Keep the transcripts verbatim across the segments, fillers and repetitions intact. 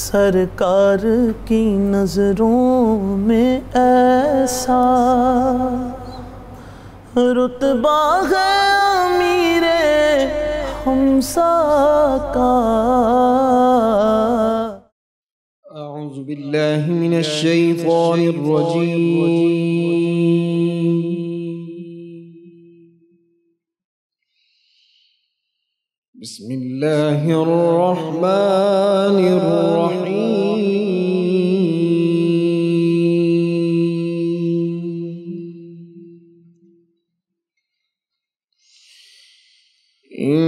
سرکار کی نظروں میں ایسا رتبہ ہے امیر حمزہ کا۔ اعوذ باللہ من الشیطان الرجیم، بسم اللہ الرحمن الرحیم۔ ان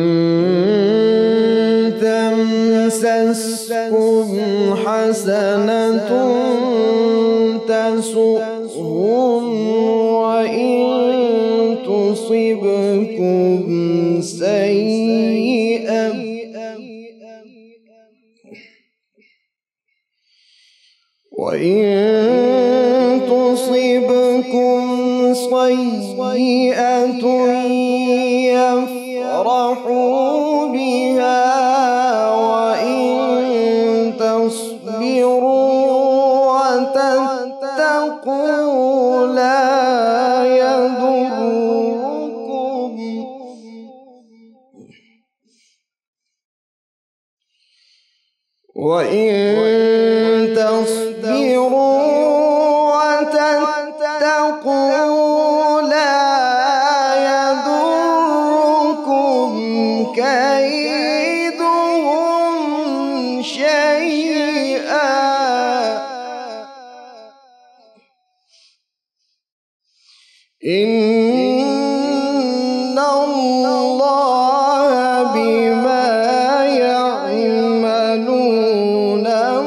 تمسسکم حسنۃ تسؤہم وإن تصبکم سیئۃ وَإِن تُصِبْكُمْ سَيِّئَةٌ يَفْرَحُوا بِهَا وَإِن تَصْبِرُوا وَتَتَّقُوا لَا يَضُرُّكُمْ وَإِن تصبروا وتتقوا لا يضركم كيدهم شيئا إن الله بما يعملون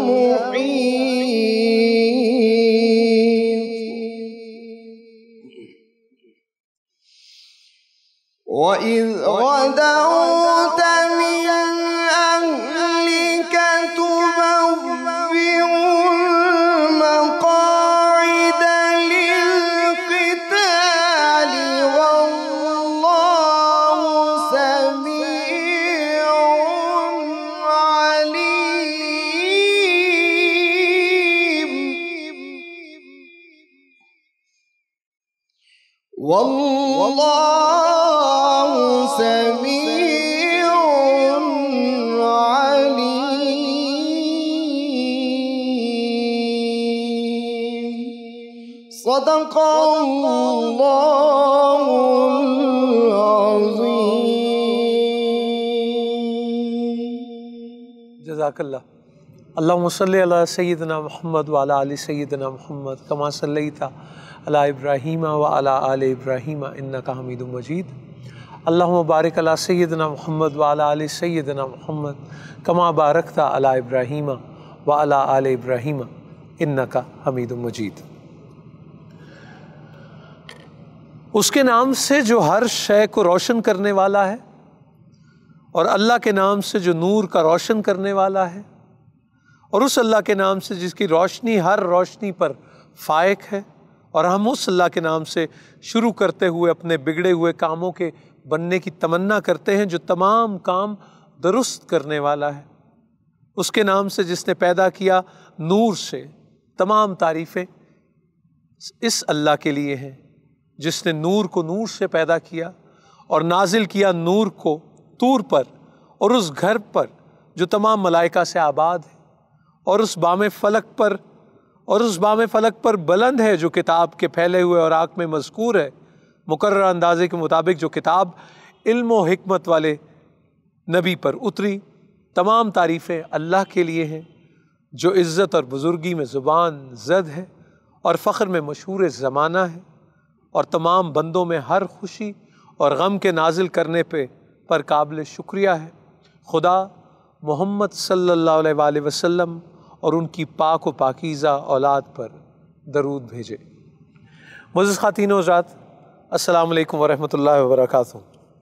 وَإِذْ غَدَوْتَ مِنْ أَهْلِكَ تُبَوِّئُ الْمَقَاعِدَ لِلْقِتَالِ وَاللَّهُ سَمِيعٌ عَلِيمٌ۔ واللہ سمیع علیم۔ صدق اللہ العظیم۔ جزاک اللہ۔ اللہم صلی علی سیدنا محمد وعلی آل سیدنا محمد کما صلیت علی ابراہیم وعلی آل ابراہیم انک حمید مجید۔ اللہم بارک علی سیدنا محمد وعلی آل سیدنا محمد کما بارکت علی ابراہیم وعلی آل ابراہیم انک حمید مجید۔ اس کے نام سے جو ہر شے کو روشن کرنے والا ہے، اور اللہ کے نام سے جو نور کا روشن کرنے والا ہے، اور اس اللہ کے نام سے جس کی روشنی ہر روشنی پر فائق ہے، اور ہم اس اللہ کے نام سے شروع کرتے ہوئے اپنے بگڑے ہوئے کاموں کے بننے کی تمنا کرتے ہیں جو تمام کام درست کرنے والا ہے۔ اس کے نام سے جس نے پیدا کیا نور سے، تمام تعریفیں اس اللہ کے لیے ہیں جس نے نور کو نور سے پیدا کیا اور نازل کیا نور کو طور پر، اور اس گھر پر جو تمام ملائکہ سے آباد ہے، اور اس بام فلک پر اور اس بام فلک پر بلند ہے جو کتاب کے پھیلے ہوئے اور آنکھ میں مذکور ہے۔ مقررہ اندازے کے مطابق جو کتاب علم و حکمت والے نبی پر اتری، تمام تعریفیں اللہ کے لیے ہیں جو عزت اور بزرگی میں زبان زد ہے اور فخر میں مشہور زمانہ ہے، اور تمام بندوں میں ہر خوشی اور غم کے نازل کرنے پہ پر قابل شکریہ ہے۔ خدا محمد صلی اللہ علیہ وآلہ وسلم اور ان کی پاک و پاکیزہ اولاد پر درود بھیجے۔ معزز خواتین و حضرات، السلام علیکم ورحمۃ اللہ وبرکاتہ۔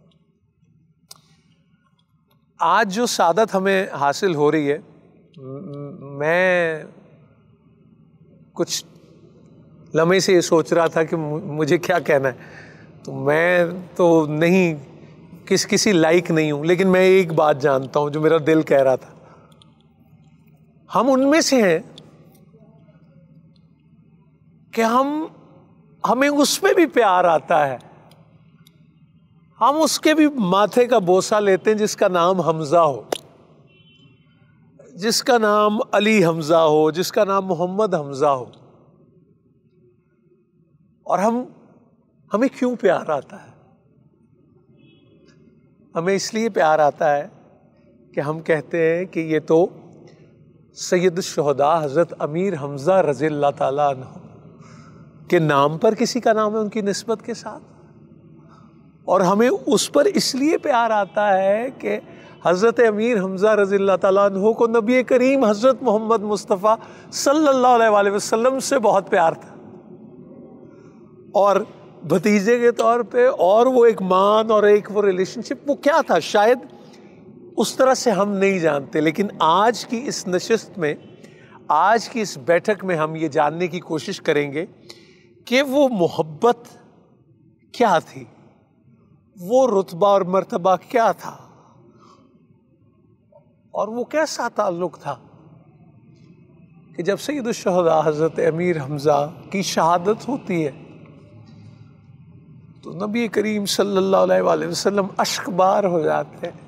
آج جو سعادت ہمیں حاصل ہو رہی ہے، میں کچھ لمحے سے یہ سوچ رہا تھا کہ مجھے کیا کہنا ہے، تو میں تو نہیں کس کسی لائق نہیں ہوں، لیکن میں ایک بات جانتا ہوں جو میرا دل کہہ رہا تھا۔ ہم ان میں سے ہیں کہ ہم ہمیں اس پہ بھی پیار آتا ہے، ہم اس کے بھی ماتھے کا بوسہ لیتے ہیں جس کا نام حمزہ ہو، جس کا نام علی حمزہ ہو، جس کا نام محمد حمزہ ہو۔ اور ہم ہمیں کیوں پیار آتا ہے؟ ہمیں اس لیے پیار آتا ہے کہ ہم کہتے ہیں کہ یہ تو سید الشہداء حضرت امیر حمزہ رضی اللہ تعالیٰ عنہ کے نام پر کسی کا نام ہے ان کی نسبت کے ساتھ، اور ہمیں اس پر اس لیے پیار آتا ہے کہ حضرت امیر حمزہ رضی اللہ تعالیٰ عنہ کو نبی کریم حضرت محمد مصطفیٰ صلی اللہ علیہ وآلہ وسلم سے بہت پیار تھا، اور بھتیجے کے طور پہ، اور وہ ایک مان اور ایک وہ ریلیشن شپ وہ کیا تھا شاید اس طرح سے ہم نہیں جانتے، لیکن آج کی اس نشست میں، آج کی اس بیٹھک میں ہم یہ جاننے کی کوشش کریں گے کہ وہ محبت کیا تھی، وہ رتبہ اور مرتبہ کیا تھا، اور وہ کیسا تعلق تھا کہ جب سید الشہداء حضرت امیر حمزہ کی شہادت ہوتی ہے تو نبی کریم صلی اللہ علیہ وآلہ وسلم اشک بار ہو جاتے ہیں۔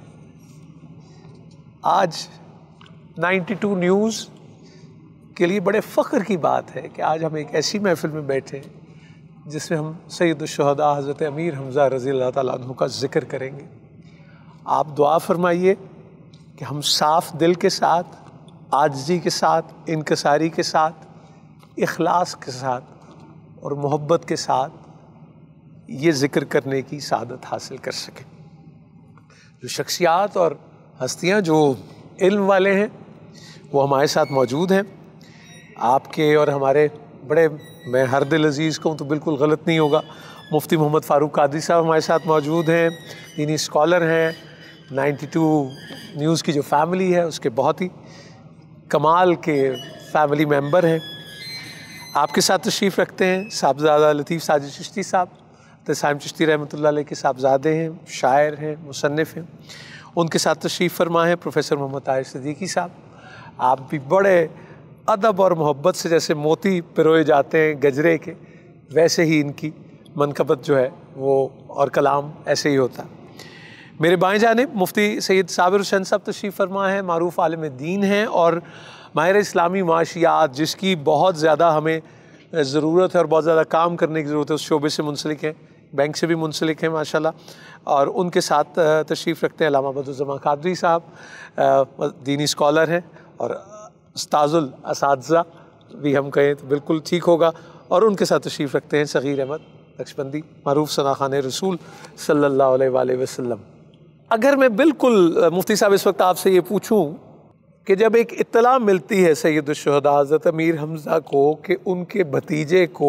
آج نائنٹی ٹو نیوز کے لیے بڑے فخر کی بات ہے کہ آج ہم ایک ایسی محفل میں بیٹھے ہیں جس میں ہم سید الشہداء حضرت امیر حمزہ رضی اللہ تعالیٰ عنہ کا ذکر کریں گے۔ آپ دعا فرمائیے کہ ہم صاف دل کے ساتھ، عاجزی کے ساتھ، انکساری کے ساتھ، اخلاص کے ساتھ اور محبت کے ساتھ یہ ذکر کرنے کی سعادت حاصل کر سکیں۔ جو شخصیات اور ہستیاں جو علم والے ہیں وہ ہمارے ساتھ موجود ہیں۔ آپ کے اور ہمارے بڑے، میں ہر دل عزیز کہوں تو بالکل غلط نہیں ہوگا، مفتی محمد فاروق قادری صاحب ہمارے ساتھ موجود ہیں، دینی اسکالر ہیں، نائنٹی ٹو نیوز کی جو فیملی ہے اس کے بہت ہی کمال کے فیملی ممبر ہیں۔ آپ کے ساتھ تشریف رکھتے ہیں صاحبزادہ لطیف ساجد چشتی صاحب، تسائم چشتی رحمۃ اللہ علیہ کے صاحبزادے ہیں، شاعر ہیں، مصنف ہیں۔ ان کے ساتھ تشریف فرما ہے پروفیسر محمد طاہر صدیقی صاحب۔ آپ بھی بڑے ادب اور محبت سے جیسے موتی پروئے جاتے ہیں گجرے کے، ویسے ہی ان کی منقبت جو ہے وہ اور کلام ایسے ہی ہوتا ہے۔ میرے بائیں جانب مفتی سید صابر حسین صاحب تشریف فرما ہے، معروف عالم دین ہیں اور ماہر اسلامی معاشیات، جس کی بہت زیادہ ہمیں ضرورت ہے اور بہت زیادہ کام کرنے کی ضرورت ہے، اس شعبے سے منسلک ہیں، بینک سے بھی منسلک ہیں ماشاءاللہ۔ اور ان کے ساتھ تشریف رکھتے ہیں علامہ بدرالزمان قادری صاحب، دینی اسکالر ہیں اور استاذ الاساتذہ بھی ہم کہیں تو بالکل ٹھیک ہوگا، اور ان کے ساتھ تشریف رکھتے ہیں صغیر احمد نقشبندی، معروف ثناخوان رسول صلی اللہ علیہ وآلہ وسلم۔ اگر میں بالکل مفتی صاحب اس وقت آپ سے یہ پوچھوں کہ جب ایک اطلاع ملتی ہے سید الشہداء حضرت امیر حمزہ کو کہ ان کے بھتیجے کو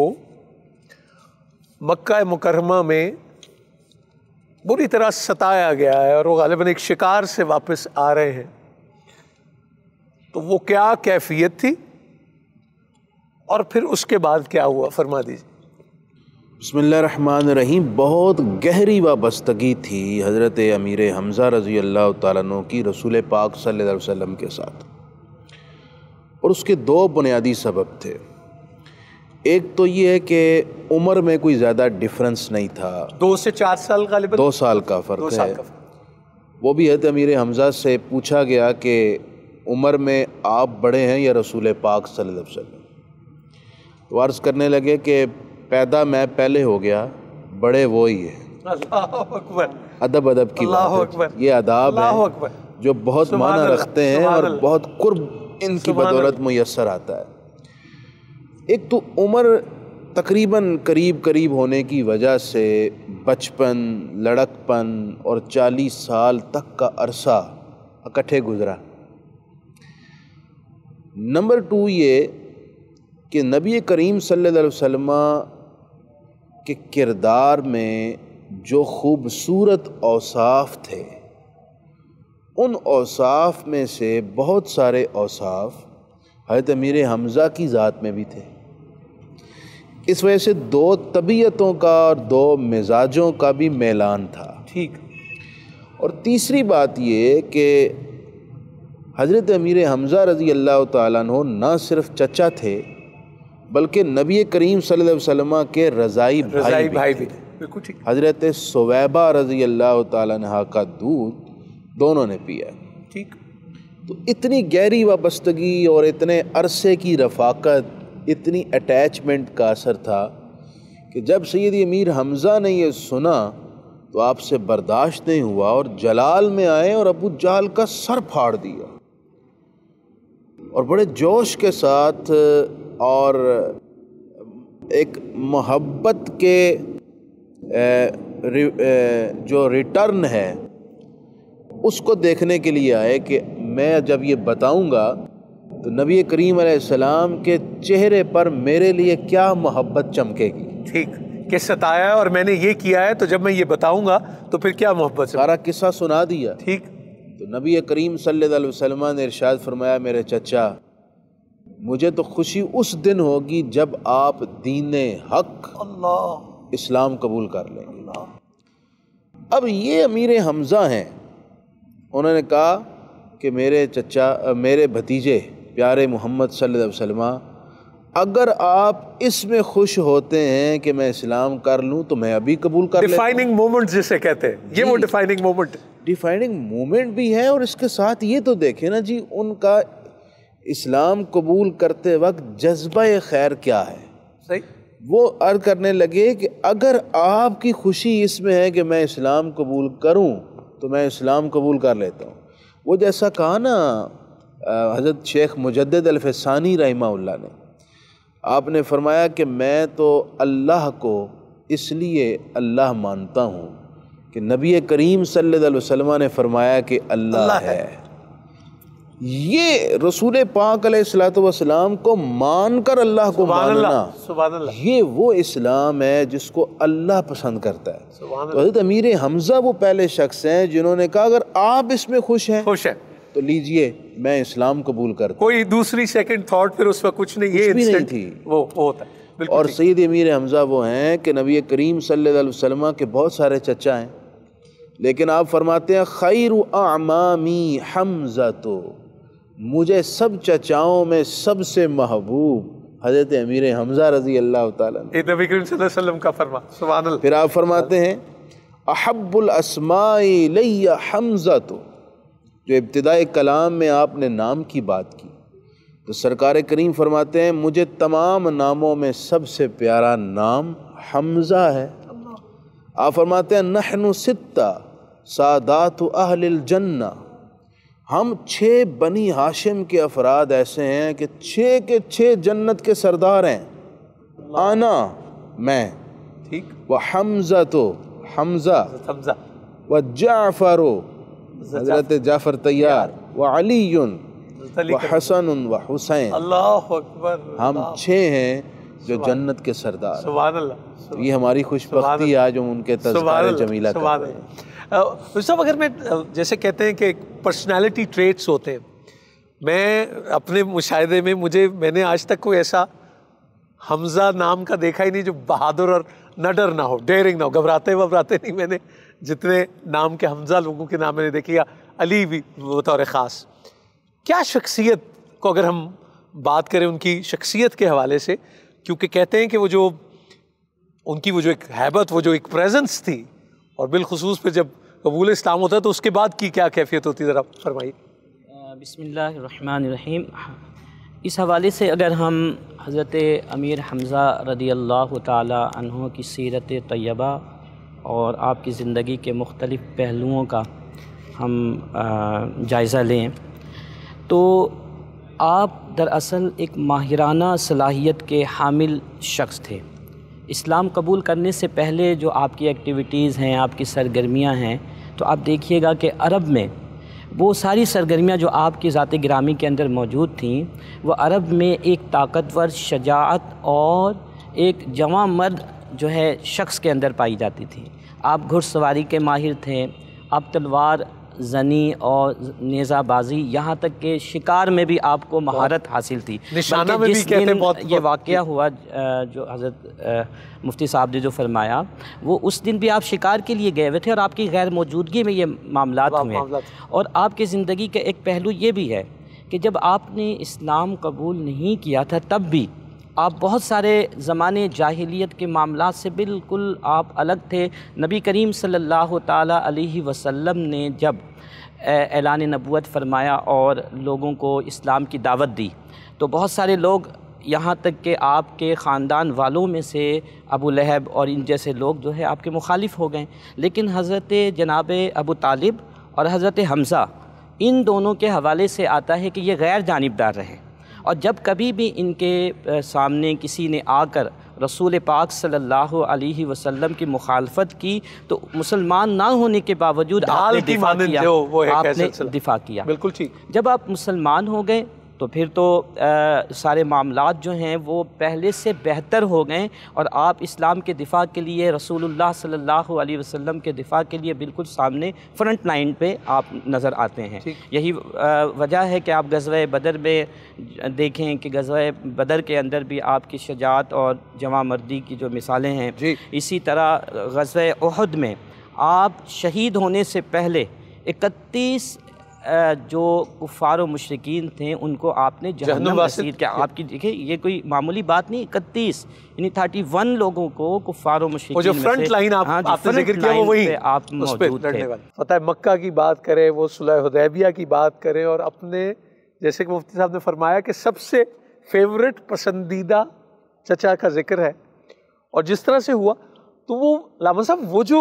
مکہ مکرمہ میں بری طرح ستایا گیا ہے اور وہ غالباً ایک شکار سے واپس آ رہے ہیں، تو وہ کیا کیفیت تھی اور پھر اس کے بعد کیا ہوا، فرما دیجیے۔ بسم اللہ الرحمن الرحیم۔ بہت گہری وابستگی تھی حضرت امیر حمزہ رضی اللہ تعالیٰ عنہ کی رسول پاک صلی اللہ علیہ وسلم کے ساتھ، اور اس کے دو بنیادی سبب تھے۔ ایک تو یہ ہے کہ عمر میں کوئی زیادہ ڈیفرنس نہیں تھا، دو سے چار سال غالباً دو سال کا فرق ہے۔ وہ بھی حضرت امیر حمزہ سے پوچھا گیا کہ عمر میں آپ بڑے ہیں یا رسول پاک صلی اللہ علیہ وسلم؟ تو عرض کرنے لگے کہ پیدا میں پہلے ہو گیا، بڑے وہی ہیں۔ اللہ اکبر، ادب ادب کی بات ہے، یہ آداب ہیں جو بہت معنی رکھتے ہیں اور بہت قرب ان کی بدولت میسر آتا ہے۔ ایک تو عمر تقریباً قریب قریب ہونے کی وجہ سے بچپن، لڑکپن اور چالیس سال تک کا عرصہ اکٹھے گزرا۔ نمبر ٹو یہ کہ نبی کریم صلی اللہ علیہ وسلم کے کردار میں جو خوبصورت اوصاف تھے، ان اوصاف میں سے بہت سارے اوصاف حضرت امیر حمزہ کی ذات میں بھی تھے۔ اس وجہ سے دو طبیعتوں کا اور دو مزاجوں کا بھی میلان تھا۔ ٹھیک۔ اور تیسری بات یہ کہ حضرت امیر حمزہ رضی اللہ تعالیٰ عنہ نہ صرف چچا تھے بلکہ نبی کریم صلی اللہ علیہ وسلم کے رضائی بھائی بھائی بھی بھی بالکل ٹھیک. حضرت سویبہ رضی اللہ تعالیٰ عنہ کا دودھ دونوں نے پیا. ٹھیک. تو اتنی گہری وابستگی اور اتنے عرصے کی رفاقت، اتنی اٹیچمنٹ کا اثر تھا کہ جب سید امیر حمزہ نے یہ سنا تو آپ سے برداشت نہیں ہوا اور جلال میں آئے اور ابو جہل کا سر پھاڑ دیا، اور بڑے جوش کے ساتھ اور ایک محبت کے جو ریٹرن ہے اس کو دیکھنے کے لیے آئے کہ میں جب یہ بتاؤں گا تو نبی کریم علیہ السلام کے چہرے پر میرے لیے کیا محبت چمکے گی. ٹھیک، کہ ستایا اور میں نے یہ کیا ہے تو جب میں یہ بتاؤں گا تو پھر کیا محبت سے. سارا قصہ سنا دیا. ٹھیک. تو نبی کریم صلی اللہ علیہ وسلم نے ارشاد فرمایا میرے چچا مجھے تو خوشی اس دن ہوگی جب آپ دین حق اللہ اسلام قبول کر لیں گے. اب یہ امیر حمزہ ہیں، انہوں نے کہا کہ میرے چچا میرے بھتیجے پیارے محمد صلی اللہ علیہ وسلم اگر آپ اس میں خوش ہوتے ہیں کہ میں اسلام کر لوں تو میں ابھی قبول کر لیتا ہوں. ڈیفائننگ مومنٹ جسے کہتے ہیں، یہ وہ ڈیفائننگ مومنٹ ڈیفائننگ مومنٹ بھی ہے. اور اس کے ساتھ یہ تو دیکھیں نا جی ان کا اسلام قبول کرتے وقت جذبہ خیر کیا ہے. صحیح. وہ عرض کرنے لگے کہ اگر آپ کی خوشی اس میں ہے کہ میں اسلام قبول کروں تو میں اسلام قبول کر لیتا ہوں. وہ جیسا کہا نا حضرت شیخ مجدد الفسانی رحمہ اللہ نے، آپ نے فرمایا کہ میں تو اللہ کو اس لیے اللہ مانتا ہوں کہ نبی کریم صلی اللہ علیہ وسلم نے فرمایا کہ اللہ, اللہ ہے. ہے یہ رسول پاک علیہ الصلوۃ والسلام کو مان کر اللہ کو ماننا، سبحان اللہ، یہ وہ اسلام ہے جس کو اللہ پسند کرتا ہے. تو حضرت امیر حمزہ وہ پہلے شخص ہیں جنہوں نے کہا اگر آپ اس میں خوش ہیں خوش ہیں تو لیجئے میں اسلام قبول کرتا ہوں. کوئی دوسری سیکنڈ تھاٹ پھر اس وقت کچھ نہیں، یہ نہیں تھی وہ ہوتا ہے. اور سید امیر حمزہ وہ ہیں کہ نبی کریم صلی اللہ علیہ وسلم کے بہت سارے چچا ہیں، لیکن آپ فرماتے ہیں خیر اعمامی حمزہ، تو مجھے سب چچاؤں میں سب سے محبوب حضرت امیر حمزہ رضی اللہ تعالیٰ عنہ. نبی کریم صلی اللہ علیہ وسلم کا فرما. سبحان اللہ. پھر آپ فرماتے ہیں احب الاسماء لی حمزہ، تو جو ابتدائی کلام میں آپ نے نام کی بات کی تو سرکار کریم فرماتے ہیں مجھے تمام ناموں میں سب سے پیارا نام حمزہ ہے. آپ فرماتے ہیں نحن ستہ سادات اہل الجنہ، ہم چھ بنی ہاشم کے افراد ایسے ہیں کہ چھ کے چھ جنت کے سردار ہیں. آنا میں، ٹھیک، وہ حمزہ تو حمزہ، حمزہ و جعفر حضرت جعفر طیار، و علی و حسن و حسین. اللہ اکبر. ہم چھ ہیں جو جنت کے سردار. سبحان اللہ. یہ ہماری خوش بختی ہے آج ہم ان کے تذکار جمیلہ کر رہے ہیں. صاحب اگر میں جیسے کہتے ہیں کہ پرسنالٹی ٹریٹس ہوتے ہیں، میں اپنے مشاہدے میں مجھے میں نے آج تک کوئی ایسا حمزہ نام کا دیکھا ہی نہیں جو بہادر اور نڈر نہ ہو، ڈیرنگ نہ ہو، گھبراتے وبراتے نہیں. میں نے جتنے نام کے حمزہ لوگوں کے نام میں نے دیکھے، یا علی بھی بطور خاص. کیا شخصیت کو اگر ہم بات کریں ان کی شخصیت کے حوالے سے، کیونکہ کہتے ہیں کہ وہ جو ان کی وہ جو ایک ہیبت، وہ جو ایک پریزنس تھی، اور بالخصوص پھر جب قبول اسلام ہوتا ہے تو اس کے بعد کی کیا کیفیت ہوتی ہے، ذرا فرمائیے. بسم اللہ الرحمن الرحیم. اس حوالے سے اگر ہم حضرت امیر حمزہ رضی اللہ تعالی عنہ کی سیرت طیبہ اور آپ کی زندگی کے مختلف پہلوؤں کا ہم جائزہ لیں تو آپ دراصل ایک ماہرانہ صلاحیت کے حامل شخص تھے. اسلام قبول کرنے سے پہلے جو آپ کی ایکٹیویٹیز ہیں، آپ کی سرگرمیاں ہیں، تو آپ دیکھیے گا کہ عرب میں وہ ساری سرگرمیاں جو آپ کی ذات گرامی کے اندر موجود تھیں، وہ عرب میں ایک طاقتور، شجاعت اور ایک جواں مرد جو ہے شخص کے اندر پائی جاتی تھی. آپ گھڑ سواری کے ماہر تھے، آپ تلوار زنی اور نیزہ بازی، یہاں تک کہ شکار میں بھی آپ کو مہارت حاصل تھی۔ نشانہ میں بھی کہتے ہیں بہت یہ واقعہ ہوا جو حضرت مفتی صاحب نے جو فرمایا، وہ اس دن بھی آپ شکار کے لیے گئے ہوئے تھے اور آپ کی غیر موجودگی میں یہ معاملات ہوئے، اور آپ کی زندگی کا ایک پہلو یہ بھی ہے کہ جب آپ نے اسلام قبول نہیں کیا تھا تب بھی آپ بہت سارے زمانے جاہلیت کے معاملات سے بالکل آپ الگ تھے۔ نبی کریم صلی اللہ تعالیٰ علیہ وسلم نے جب اعلان نبوت فرمایا اور لوگوں کو اسلام کی دعوت دی تو بہت سارے لوگ، یہاں تک کہ آپ کے خاندان والوں میں سے ابو لہب اور ان جیسے لوگ جو ہے آپ کے مخالف ہو گئے، لیکن حضرت جناب ابو طالب اور حضرت حمزہ ان دونوں کے حوالے سے آتا ہے کہ یہ غیر جانبدار رہے، اور جب کبھی بھی ان کے سامنے کسی نے آ کر رسول پاک صلی اللہ علیہ وسلم کی مخالفت کی تو مسلمان نہ ہونے کے باوجود آپ نے دفاع کیا، آپ نے دفاع کیا۔ بالکل ٹھیک۔ جب آپ مسلمان ہو گئے تو پھر تو سارے معاملات جو ہیں وہ پہلے سے بہتر ہو گئے، اور آپ اسلام کے دفاع کے لیے، رسول اللہ صلی اللہ علیہ وسلم کے دفاع کے لیے بالکل سامنے فرنٹ لائن پہ آپ نظر آتے ہیں۔ یہی وجہ ہے کہ آپ غزوہ بدر میں دیکھیں کہ غزوہ بدر کے اندر بھی آپ کی شجاعت اور جواں مردی کی جو مثالیں ہیں، اسی طرح غزوہ احد میں آپ شہید ہونے سے پہلے اکتیس جو کفار و مشرکین تھے ان کو آپ نے جہنم رسید کیا۔ آپ کی دیکھیں یہ کوئی معمولی بات نہیں، اکتیس یعنی تھرٹی ون لوگوں کو کفار و مشرکین وہ جو فرنٹ لائن آپ نے ذکر کیا وہ وہی آپ موجود تھے۔ فتح مکہ کی بات کریں، وہ صلح حدیبیہ کی بات کریں، اور اپنے جیسے کہ مفتی صاحب نے فرمایا کہ سب سے فیورٹ پسندیدہ چچا کا ذکر ہے، اور جس طرح سے ہوا تو وہ علامہ صاحب وہ جو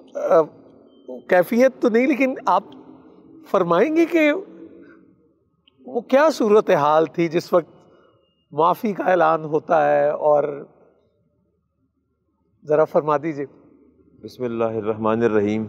کیفیت تو نہیں، لیکن آپ فرمائیں گے کہ وہ کیا صورتحال تھی جس وقت معافی کا اعلان ہوتا ہے، اور ذرا فرما دیجئے۔ بسم اللہ الرحمن الرحیم۔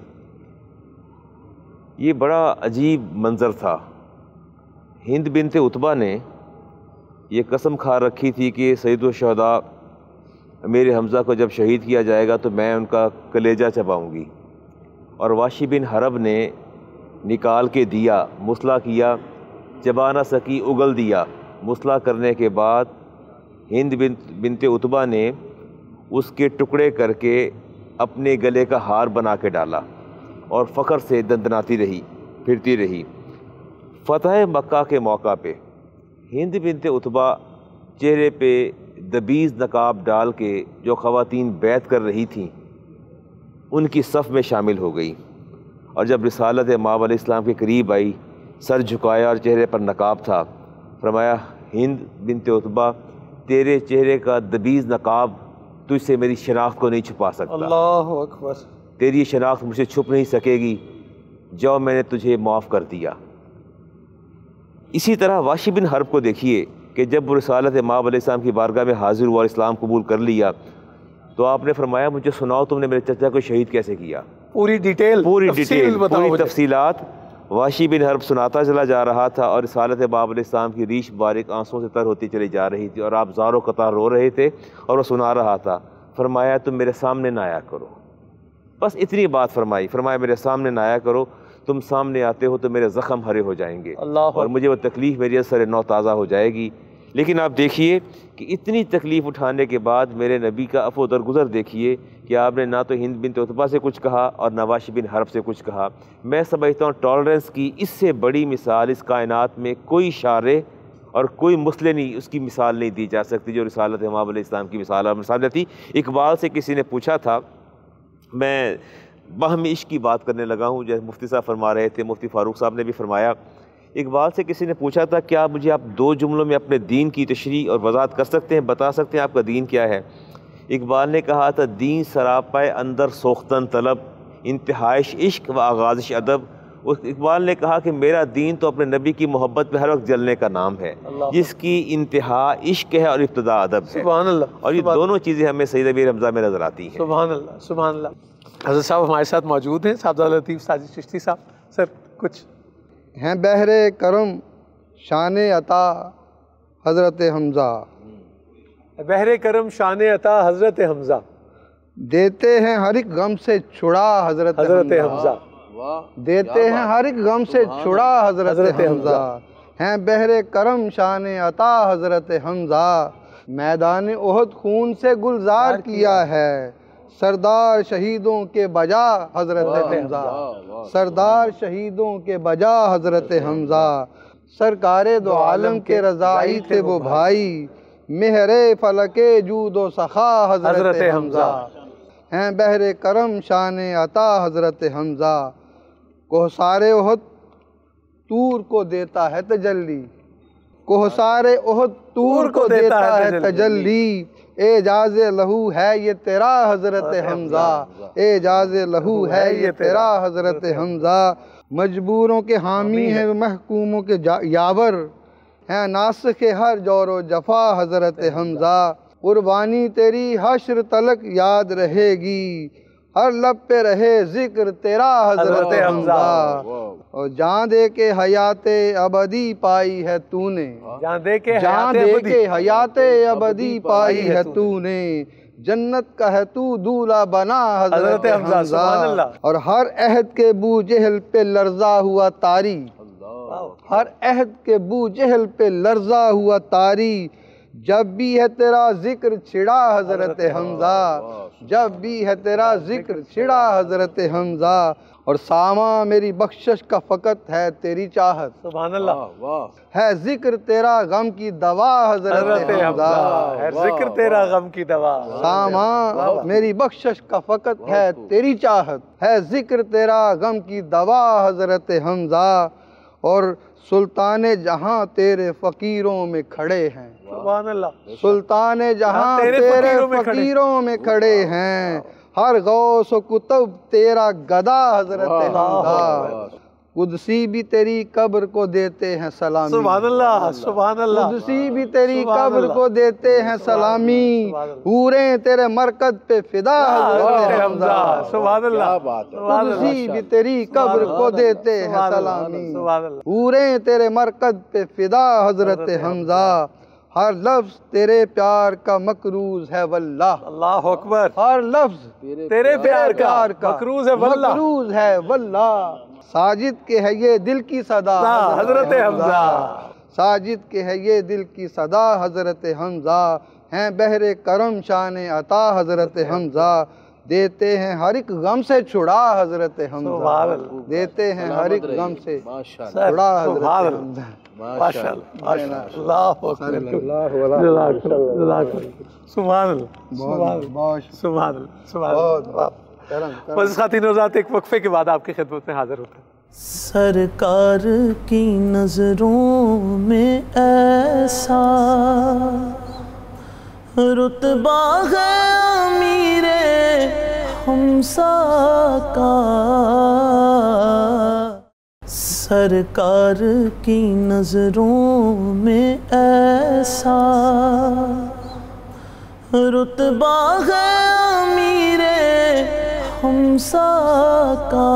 یہ بڑا عجیب منظر تھا۔ ہند بنت عتبہ نے یہ قسم کھا رکھی تھی کہ سید الشہداء امیر حمزہ کو جب شہید کیا جائے گا تو میں ان کا کلیجہ چباؤں گی، اور واشی بن حرب نے نکال کے دیا، مسلح کیا، چبا نہ سکی، اگل دیا۔ مسلح کرنے کے بعد ہند بنت بنت عتبہ نے اس کے ٹکڑے کر کے اپنے گلے کا ہار بنا کے ڈالا اور فخر سے دندناتی رہی، پھرتی رہی۔ فتح مکہ کے موقع پہ ہند بنت عتبہ چہرے پہ دبیز نقاب ڈال کے جو خواتین بیعت کر رہی تھیں ان کی صف میں شامل ہو گئی، اور جب رسالت مآب علیہ السلام کے قریب آئی، سر جھکایا اور چہرے پر نقاب تھا، فرمایا ہند بنت عتبہ تیرے چہرے کا دبیز نقاب تجھ سے میری شناخت کو نہیں چھپا سکتا، اللہ اکبر، تیری شناخت مجھ سے چھپ نہیں سکے گی، جو میں نے تجھے معاف کر دیا۔ اسی طرح واشی بن حرب کو دیکھیے کہ جب وہ رسالت مآب علیہ السلام کی بارگاہ میں حاضر ہوا اور اسلام قبول کر لیا تو آپ نے فرمایا مجھے سناؤ تم نے میرے چچا کو شہید کیسے کیا، پوری ڈیٹیل پوری ڈیٹیل پوری تفصیلات واشی بن حرب سناتا چلا جا رہا تھا، اور رسالت مآب علیہ السلام کی ریش باریک آنسوں سے تر ہوتی چلی جا رہی تھی، اور آپ زار و قطار رو رہے تھے اور وہ سنا رہا تھا۔ فرمایا تم میرے سامنے نہ آیا کرو، بس اتنی بات فرمائی، فرمایا میرے سامنے نہ آیا کرو، تم سامنے آتے ہو تو میرے زخم ہرے ہو جائیں گے اور مجھے وہ تکلیف میری سر نو تازہ ہو جائے گی۔ لیکن آپ دیکھیے کہ اتنی تکلیف اٹھانے کے بعد میرے نبی کا عفو درگزر دیکھیے کہ آپ نے نہ تو ہند بنت عتبہ سے کچھ کہا اور نہ واشی بن حرب سے کچھ کہا۔ میں سمجھتا ہوں ٹالرنس کی اس سے بڑی مثال اس کائنات میں کوئی شارع اور کوئی مسئلہ نہیں، اس کی مثال نہیں دی جا سکتی جو رسالت مآب علیہ السلام کی مثال اور مثال تھی۔ اقبال سے کسی نے پوچھا تھا، میں باہم عشق کی بات کرنے لگا ہوں جیسے مفتی صاحب فرما رہے تھے، مفتی فاروق صاحب نے بھی فرمایا، اقبال سے کسی نے پوچھا تھا کیا مجھے آپ دو جملوں میں اپنے دین کی تشریح اور وضاحت کر سکتے ہیں، بتا سکتے ہیں آپ کا دین کیا ہے؟ اقبال نے کہا تھا دین سراپائے اندر سوختن طلب، انتہائش عشق و آغازش ادب۔ اس اقبال نے کہا کہ میرا دین تو اپنے نبی کی محبت پہ ہر وقت جلنے کا نام ہے، جس کی انتہا عشق ہے اور ابتدا ادب ہے۔ سبحان اللہ، اور یہ دونوں چیزیں ہمیں سید امیر حمزہ میں نظر آتی ہیں۔ سبحان اللہ، سبحان اللہ۔ حضرت صاحب ہمارے ساتھ موجود ہیں، صاحبزادہ لطیف ساجد چشتی صاحب، سر کچھ ہیں بحر کرم شان عطا حضرت حمزہ، بحر کرم شان عطا حضرت حمزہ، دیتے ہیں ہر ایک غم سے چھڑا حضرت حضرت حمزہ۔ دیتے ہیں ہر ایک غم سے چھڑا حضرت حمزہ، ہیں بحر کرم شان عطا حضرت حمزہ، میدان احد خون سے گلزار کیا ہے، سردار شہیدوں کے بجا حضرت حمزہ، سردار شہیدوں کے بجا حضرت حمزہ، سرکار دو عالم کے رضائی تھے وہ بھائی، مہر فلک جود و سخا حضرت حمزہ، ہیں بحر کرم شان عطا حضرت حمزہ، کوہسار احد طور کو دیتا ہے تجلی، کوہسار احد طور کو دیتا ہے تجلی، اعجاز لہو ہے یہ تیرا حضرت حمزہ، اعجاز لہو ہے یہ تیرا حضرت حمزہ، مجبوروں کے حامی ہیں محکوموں کے یاور، ہیں ناسخ ہر جور و جفا حضرت حمزہ، قربانی تیری حشر تلک یاد رہے گی، ہر لب پہ رہے ذکر تیرا حضرت حمزہ، اور جان دے کے حیات ابدی پائی ہے تو نے، جان دے کے جان دے کے حیات ابدی پائی ہے تو نے، جنت کا ہے تو دولہ بنا حضرت حمزہ، اور ہر عہد کے بو جہل پہ لرزا ہوا طاری، ہر عہد کے بو جہل پہ لرزا ہوا طاری، جب بھی ہے تیرا ذکر چھڑا حضرت حمزہ، جب بھی ہے تیرا ذکر چھڑا حضرت حمزہ، اور ساما میری بخشش کا فقط ہے تیری چاہت، سبحان اللہ، ہے ذکر تیرا غم کی دوا حضرت حمزہ، ہے ذکر تیرا غم کی دوا، ساما میری بخشش کا فقط ہے تیری چاہت، ہے ذکر تیرا غم کی دوا حضرت حمزہ، اور سلطان جہاں تیرے فقیروں میں کھڑے ہیں، سبحان اللہ، سلطان جہاں تیرے فقیروں میں کھڑے ہیں، ہر غوث و کتب تیرا گدا حضرت حمزہ، قدسی بھی تیری قبر کو دیتے ہیں سلامی، سبحان اللہ، سبحان اللہ، قدسی بھی تیری قبر کو دیتے ہیں سلامی، حوریں تیرے مرکز پہ فدا حضرت حمزہ، سبحان اللہ، قدسی بھی تیری قبر کو دیتے ہیں سلامی، حوریں تیرے مرکز پہ فدا حضرت حمزہ، ہر لفظ تیرے پیار کا مقروض ہے واللہ، اللہ اکبر، ہر لفظ تیرے پیار کا مقروض ہے واللہ، مقروض ہے واللہ، ساجد کے ہے یہ دل کی صدا حضرت حمزہ، ساجد کے ہے یہ دل کی صدا حضرت حمزہ، ہیں بحر کرم شان عطا حضرت حمزہ، دیتے ہیں ہر ایک غم سے چھڑا حضرت حمزہ، دیتے ہیں ہر ایک غم سے چھڑا حضرت حمزہ، ماشاء اللہ، اللہ اکبر، سبحان اللہ، سبحان اللہ، سبحان اللہ۔ بس خاتین حضرات، ایک وقفے کے بعد آپ کی خدمت میں حاضر ہوتے ہیں۔ سرکار کی نظروں میں ایسا رتبہ ہے امیر حمزہ کا، سرکار کی نظروں میں ایسا رتبہ ہے امیر حمزہ کا۔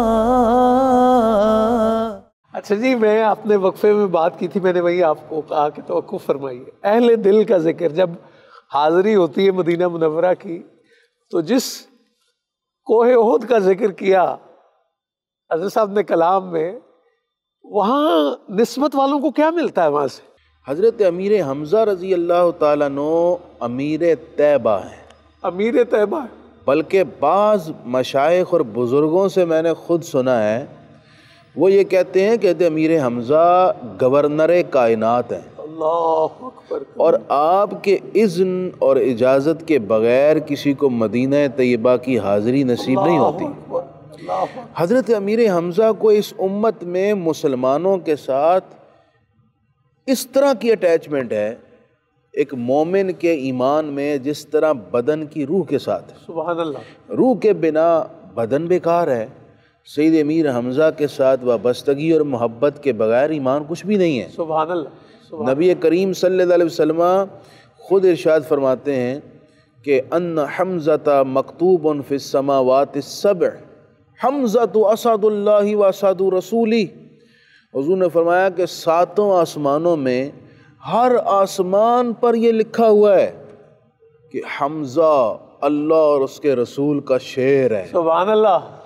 اچھا جی، میں اپنے وقفے میں بات کی تھی، میں نے وہی آپ کو کہا کہ توقف فرمائیے، اہل دل کا ذکر جب حاضری ہوتی ہے مدینہ منورہ کی، تو جس کوہ احد کا ذکر کیا حضرت صاحب نے کلام میں، وہاں نسبت والوں کو کیا ملتا ہے وہاں سے؟ حضرت امیر حمزہ رضی اللہ تعالیٰ عنہ امیر طیبہ ہیں، امیر طیبہ، بلکہ بعض مشائخ اور بزرگوں سے میں نے خود سنا ہے، وہ یہ کہتے ہیں کہ امیر حمزہ گورنر کائنات ہیں، اللہ اکبر، اور آپ کے اذن اور اجازت کے بغیر کسی کو مدینہ طیبہ کی حاضری نصیب نہیں ہوتی۔ حضرت امیر حمزہ کو اس امت میں مسلمانوں کے ساتھ اس طرح کی اٹیچمنٹ ہے، ایک مومن کے ایمان میں جس طرح بدن کی روح کے ساتھ، سبحان اللہ، روح کے بنا بدن بیکار ہے، سید امیر حمزہ کے ساتھ وابستگی اور محبت کے بغیر ایمان کچھ بھی نہیں ہے۔ سبحان اللہ، نبی کریم صلی اللہ علیہ وسلم خود ارشاد فرماتے ہیں کہ ان حمزہ مکتوب فی السماوات السبع، حمزہ اسد اللہ و اسد رسولی، حضور نے فرمایا کہ ساتوں آسمانوں میں ہر آسمان پر یہ لکھا ہوا ہے کہ حمزہ اللہ اور اس کے رسول کا شعر ہے۔ سبحان اللہ،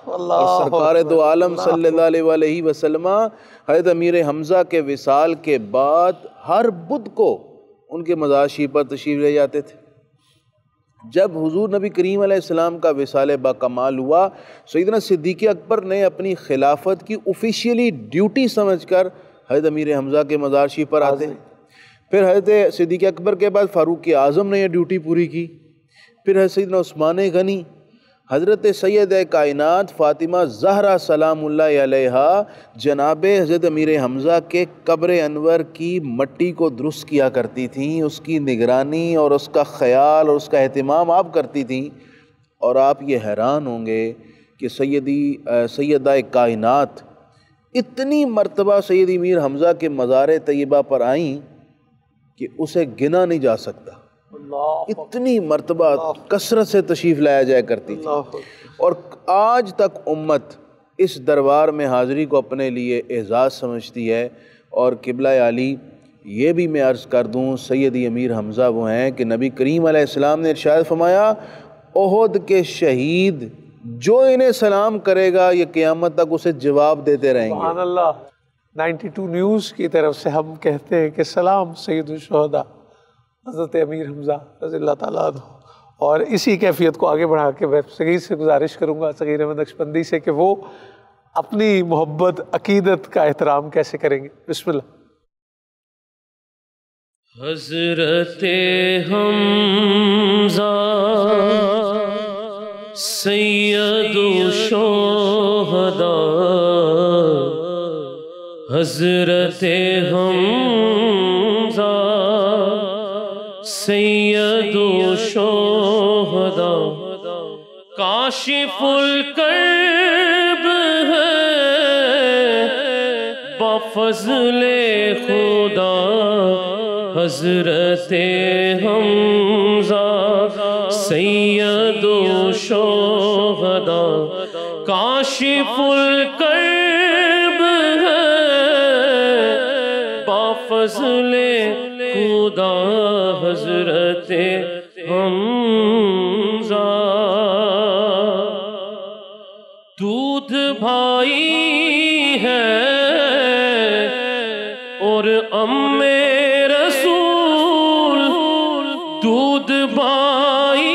اور سرکار دو عالم صلی اللہ علیہ وآلہ وسلم حضرت امیر حمزہ کے وصال کے بعد ہر بدھ کو ان کے مزار شریف پر تشریف لے جاتے تھے۔ جب حضور نبی کریم علیہ السلام کا وصال با کمال ہوا، سیدنا صدیق اکبر نے اپنی خلافت کی آفیشیلی ڈیوٹی سمجھ کر حضرت امیر حمزہ کے مزار شریف پر آتے ہیں۔ پھر حضرت صدیق اکبر کے بعد فاروق اعظم نے یہ ڈیوٹی پوری کی۔ پھر حضرت سیدنا عثمان غنی، حضرت سید کائنات فاطمہ زہرا سلام اللہ علیہا جناب حضرت امیر حمزہ کے قبر انور کی مٹی کو درست کیا کرتی تھیں، اس کی نگرانی اور اس کا خیال اور اس کا اہتمام آپ کرتی تھیں۔ اور آپ یہ حیران ہوں گے کہ سیدی سیدہ کائنات اتنی مرتبہ سید امیر حمزہ کے مزار طیبہ پر آئیں کہ اسے گنا نہیں جا سکتا، اتنی مرتبہ کثرت سے تشریف لایا جایا کرتی تھی۔ اور آج تک امت اس دربار میں حاضری کو اپنے لیے اعزاز سمجھتی ہے۔ اور قبلہ عالی یہ بھی میں عرض کر دوں، سیدی امیر حمزہ وہ ہیں کہ نبی کریم علیہ السلام نے ارشاد فرمایا، احد کے شہید جو انہیں سلام کرے گا یہ قیامت تک اسے جواب دیتے رہیں گے۔ سبحان اللہ۔ نائنٹی ٹو نیوز کی طرف سے ہم کہتے ہیں کہ سلام سید الشہداء حضرت امیر حمزہ رضی اللہ تعالیٰ عنہ۔ اور اسی کیفیت کو آگے بڑھا کے میں صغیر سے گزارش کروں گا، صغیر احمد نقشبندی سے، کہ وہ اپنی محبت عقیدت کا احترام کیسے کریں گے۔ بسم اللہ۔ حضرت حمزہ سید الشہداء، حضرت حمزہ سید الشہداء، کاشف الکرب ہے بفضل خدا، حضرت حمزہ سید الشہداء، کاشف الکرب ہے بفضل خدا، حضرت حمزہ۔ دودھ بھائی ہے اور ام رسول، دودھ بھائی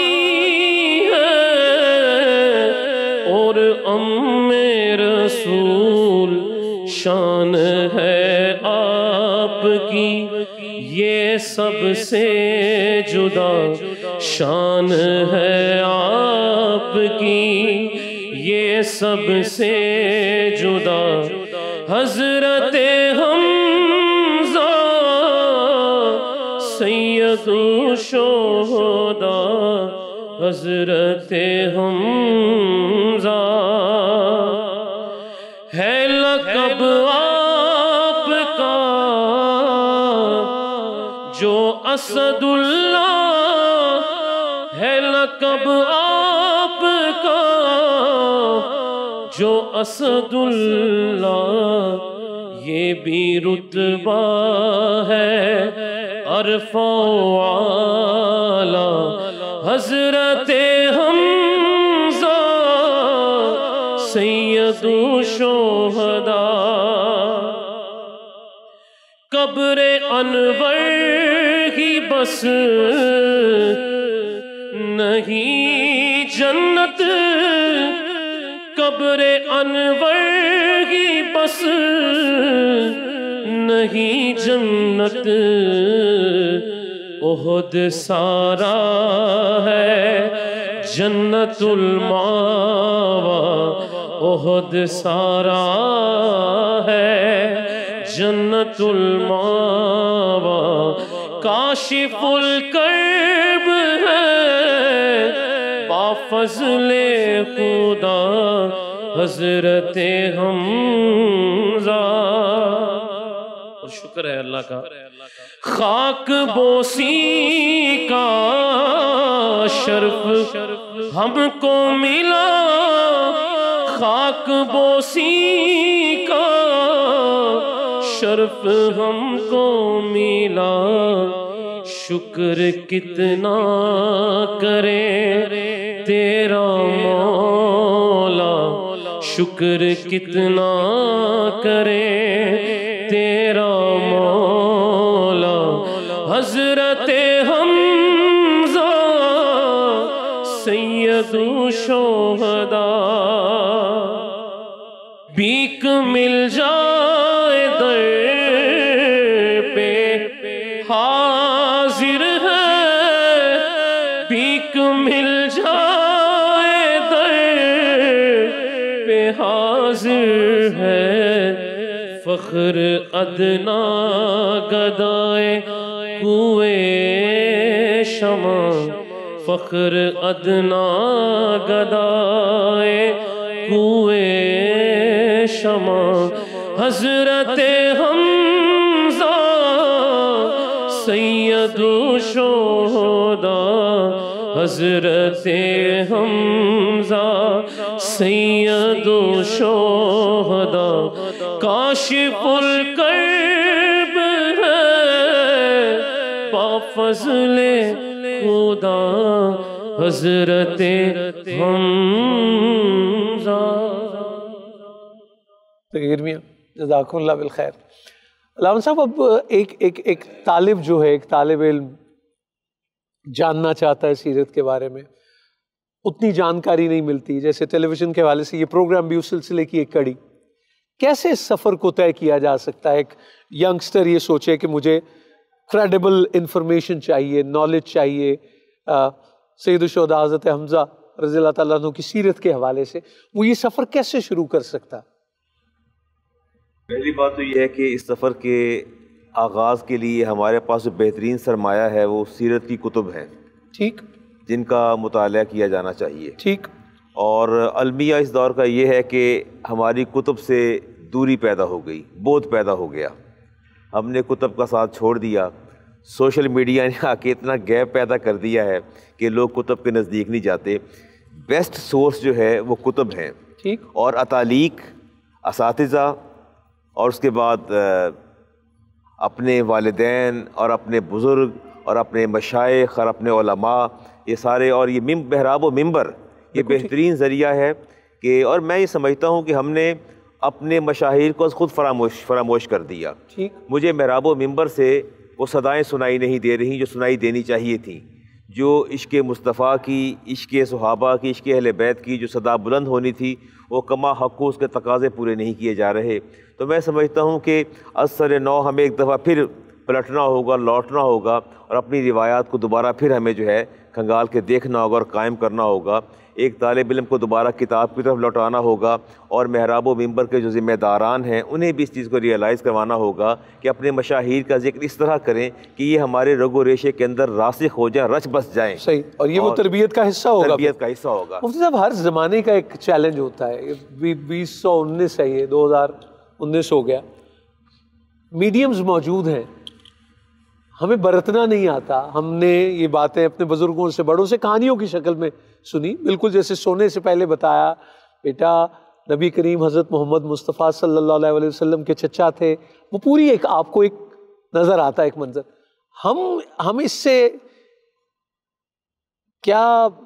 ہے اور ام رسول، شان ہے آپ کی یہ سب سے جدا، شان ہے آپ کی یہ سب سے جدا، حضرت حمزہ سید الشہداء، حضرت حمزہ ہے لقب آپ کا جو اسد اللہ، ہے لقب آپ کا جو اسد اللہ، یہ بھی رتبہ ہے عرفہ و اعلیٰ، حضرت حمزہ سید الشہداء، قبر انور ہی بس نہیں جنت، قبر انور ہی بس نہیں جنت، احد سارا ہے جنت الماوا، احد سارا ہے جنت الماوا، کاشف الکرب ہے بافضل خدا، حضرت حمزہ۔ اور شکر ہے اللہ کا، خاک بوسی کا شرف ہم کو ملا، خاک بوسی کا شرف ہم کو ملا، شکر کتنا کرے تیرا مولا، شکر کتنا کرے تیرا مولا حضرت حمزہ سید الشہداء بیک مل جائے در پہ حاضر ہے بیک مل جائے در پہ حاضر ہے فخر ادنا گدائے کوئے شمع فخر ادنا گدائے کوئے شمع حضرت حمزہ سید الشہداء حضرت حمزہ سید الشہداء کاشف الکرب ہے با فضل خدا حضرت حمزہ. میاں جزاکم اللہ بالخیر. علامہ صاحب اب ایک ایک ایک طالب جو ہے ایک طالب علم جاننا چاہتا ہے سیرت کے بارے میں اتنی جانکاری نہیں ملتی جیسے ٹیلی ویژن کے حوالے سے یہ پروگرام بھی اس سلسلے کی ایک کڑی کیسے اس سفر کو طے کیا جا سکتا ہے؟ ایک ینگسٹر یہ سوچے کہ مجھے کریڈیبل انفارمیشن چاہیے نالج چاہیے سید الشہداء حضرت حمزہ رضی اللہ تعالیٰ عنہ کی سیرت کے حوالے سے وہ یہ سفر کیسے شروع کر سکتا؟ پہلی بات تو یہ ہے کہ اس سفر کے آغاز کے لیے ہمارے پاس جو بہترین سرمایہ ہے وہ سیرت کی کتب ہیں ٹھیک جن کا مطالعہ کیا جانا چاہیے ٹھیک اور المیہ اس دور کا یہ ہے کہ ہماری کتب سے دوری پیدا ہو گئی بودھ پیدا ہو گیا ہم نے کتب کا ساتھ چھوڑ دیا سوشل میڈیا نے آ کے اتنا گیپ پیدا کر دیا ہے کہ لوگ کتب کے نزدیک نہیں جاتے بیسٹ سورس جو ہے وہ کتب ہیں ٹھیک اور اتالیق اساتذہ اور اس کے بعد اپنے والدین اور اپنے بزرگ اور اپنے مشائخ اور اپنے علماء یہ سارے اور یہ محراب و ممبر یہ بہترین ذریعہ ہے کہ اور میں یہ سمجھتا ہوں کہ ہم نے اپنے مشاہیر کو خود فراموش فراموش کر دیا ٹھیک مجھے محراب و ممبر سے وہ صدائیں سنائی نہیں دے رہی جو سنائی دینی چاہیے تھیں جو عشق مصطفیٰ کی عشق صحابہ کی عشق اہل بیت کی جو صدا بلند ہونی تھی وہ کما حق اس کے تقاضے پورے نہیں کیے جا رہے تو میں سمجھتا ہوں کہ از سر نو ہمیں ایک دفعہ پھر پلٹنا ہوگا لوٹنا ہوگا اور اپنی روایات کو دوبارہ پھر ہمیں جو ہے کھنگال کے دیکھنا ہوگا اور قائم کرنا ہوگا ایک طالب علم کو دوبارہ کتاب کی طرف لوٹانا ہوگا اور محراب و ممبر کے جو ذمہ داران ہیں انہیں بھی اس چیز کو ریئلائز کروانا ہوگا کہ اپنے مشاہیر کا ذکر اس طرح کریں کہ یہ ہمارے رگ و ریشے کے اندر راسخ ہو جائیں رچ بس جائیں صحیح اور یہ وہ تربیت کا حصہ ہوگا تربیت کا حصہ ہوگا. مفتی صاحب ہر زمانے کا ایک چیلنج ہوتا ہے بیس سو انیس ہے یہ دو ہزار انیس ہو گیا میڈیمز موجود ہیں ہمیں برتنا نہیں آتا ہم نے یہ باتیں اپنے بزرگوں سے بڑوں سے کہانیوں کی شکل میں سنی بالکل جیسے سونے سے پہلے بتایا بیٹا نبی کریم حضرت محمد مصطفیٰ صلی اللہ علیہ وسلم کے چچا تھے وہ پوری ایک آپ کو ایک نظر آتا ہے ایک منظر ہم ہم اس سے کیا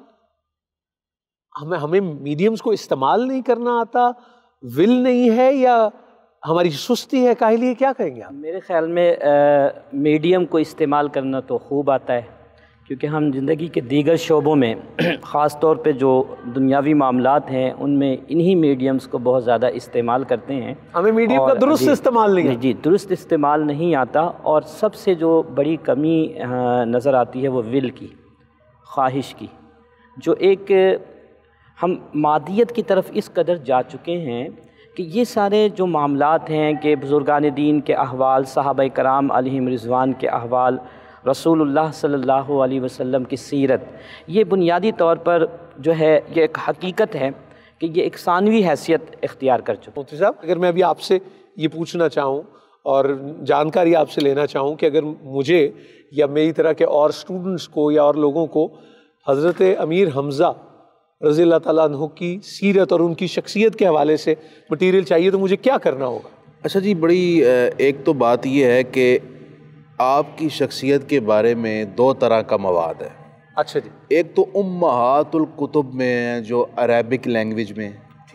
ہمیں ہمیں میڈیمز کو استعمال نہیں کرنا آتا ول نہیں ہے یا ہماری سستی ہے کاہلی ہے کیا کہیں گے آپ؟ میرے خیال میں میڈیم کو استعمال کرنا تو خوب آتا ہے کیونکہ ہم زندگی کے دیگر شعبوں میں خاص طور پہ جو دنیاوی معاملات ہیں ان میں انہی میڈیمز کو بہت زیادہ استعمال کرتے ہیں ہمیں میڈیم کا درست استعمال نہیں جی درست استعمال نہیں آتا اور سب سے جو بڑی کمی نظر آتی ہے وہ ول کی خواہش کی جو ایک ہم مادیت کی طرف اس قدر جا چکے ہیں کہ یہ سارے جو معاملات ہیں کہ بزرگان دین کے احوال صحابہ کرام علیہم رضوان کے احوال رسول اللہ صلی اللہ علیہ وسلم کی سیرت یہ بنیادی طور پر جو ہے یہ ایک حقیقت ہے کہ یہ ایک ثانوی حیثیت اختیار کر چکے. مفتی صاحب اگر میں ابھی آپ سے یہ پوچھنا چاہوں اور جانکاری آپ سے لینا چاہوں کہ اگر مجھے یا میری طرح کے اور اسٹوڈنٹس کو یا اور لوگوں کو حضرت امیر حمزہ رضی اللہ تعالیٰ عنہ کی سیرت اور ان کی شخصیت کے حوالے سے مٹیریل چاہیے تو مجھے کیا کرنا ہوگا؟ اچھا جی بڑی ایک تو بات یہ ہے کہ آپ کی شخصیت کے بارے میں دو طرح کا مواد ہے. اچھا جی ایک تو امہات الکتب میں جو عربک لینگویج میں ٹھیک ہے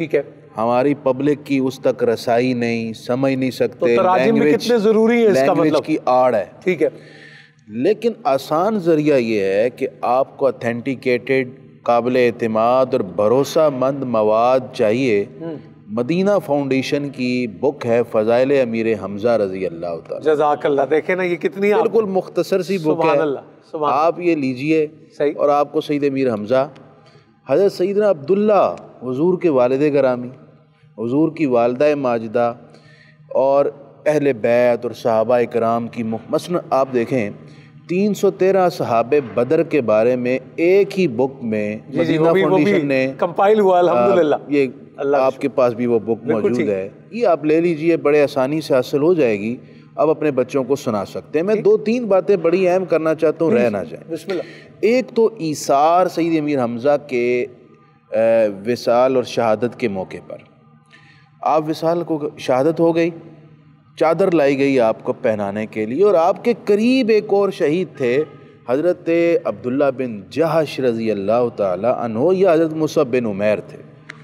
ہماری پبلک کی اس تک رسائی نہیں، سمجھ نہیں سکتے، تو تراجم بھی کتنے ضروری ہے اس کا مطلب کی آڑ ہے. ٹھیک ہے، لیکن آسان ذریعہ یہ ہے کہ آپ کو اتھینٹیکیٹڈ، قابل اعتماد اور بھروسہ مند مواد چاہیے. مدینہ فاؤنڈیشن کی بک ہے فضائل امیر حمزہ رضی اللہ تعالیٰ. جزاک اللہ. دیکھیں نا یہ کتنی بالکل مختصر سی بک ہے. سبحان اللہ، سبحان اللہ. آپ یہ لیجئے صحیح. اور آپ کو سید امیر حمزہ، حضرت سیدنا عبداللہ حضور کے والد گرامی، حضور کی والدہ ماجدہ اور اہل بیت اور صحابہ اکرام کی مثلا آپ دیکھیں تین سو تیرہ صحابہ بدر کے بارے میں ایک ہی بک میں مدینہ فاؤنڈیشن نے کمپائل ہوا الحمدللہ. یہ آپ کے پاس بھی وہ بک موجود ہے، یہ آپ لے لیجئے، بڑے آسانی سے حاصل ہو جائے گی. اب اپنے بچوں کو سنا سکتے ہیں. میں دو تین باتیں بڑی اہم کرنا چاہتا ہوں، رہ نہ جائیں. بسم اللہ. ایک تو ایثار سید امیر حمزہ کے وصال اور شہادت کے موقع پر. آپ وصال کو شہادت ہو گئی، چادر لائی گئی آپ کو پہنانے کے لیے، اور آپ کے قریب ایک اور شہید تھے حضرت عبداللہ بن جہش رضی اللہ تعالی عنہ، یا حضرت مصعب بن عمیر تھے.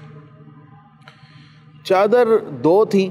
چادر دو تھی،